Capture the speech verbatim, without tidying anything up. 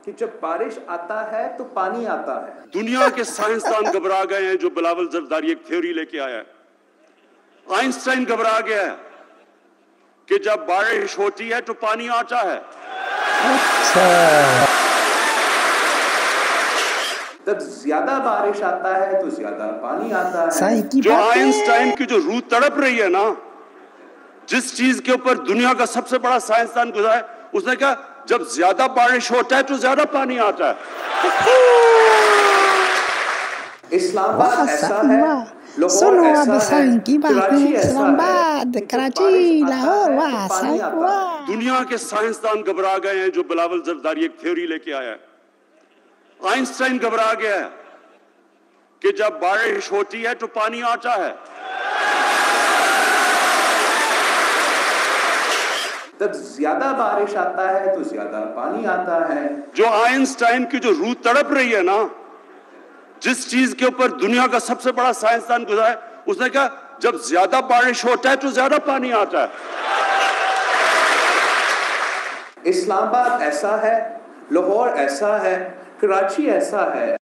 کہ جب بارش آتا ہے تو پانی آتا ہے. دنیا کے سائنسدان گھبرا گئے ہیں جو بلاول زرداری ایک تھیوری لے کے آیا ہے. آئنسٹائن گھبرا گیا ہے کہ جب بارش ہوتی ہے تو پانی آتا ہے. جب زیادہ بارش آتا ہے تو زیادہ پانی آتا ہے. صحیح کی جو بات ہے. آئنسٹائن کی جو روح تڑپ رہی ہے نا، جس چیز کے اوپر دنیا کا سب سے بڑا سائنسدان گزرا ہے، اس نے کہا جب زیادہ بارش ہوتا ہے تو زیادہ پانی آتا ہے. اسلام واہ آباد ایسا صحیح ہے، واہ. لاہور سنو اب ایسا ہے، صحیح کی بات ہے. کراچی ایسا اسلام ہے آباد، کہ جب کراچی، بارش آتا لاہور، ہے واہ تو پانی صحیح آتا ہے. واہ. دنیا کے سائنسدان گھبرا گئے ہیں جو بلاول زرداری ایک تھیوری لے کے آیا ہے. آئنسٹائن گھبرا گیا ہے کہ جب بارش ہوتی ہے تو پانی آتا ہے. جب زیادہ بارش آتا ہے تو زیادہ پانی آتا ہے. جو آئنسٹائن کی جو روح تڑپ رہی ہے نا، جس چیز کے اوپر دنیا کا سب سے بڑا سائنسدان گزرا ہے، اس نے کہا جب زیادہ بارش ہوتا ہے تو زیادہ پانی آتا ہے. اسلام آباد ایسا ہے، لاہور ایسا ہے، کراچی ایسا ہے.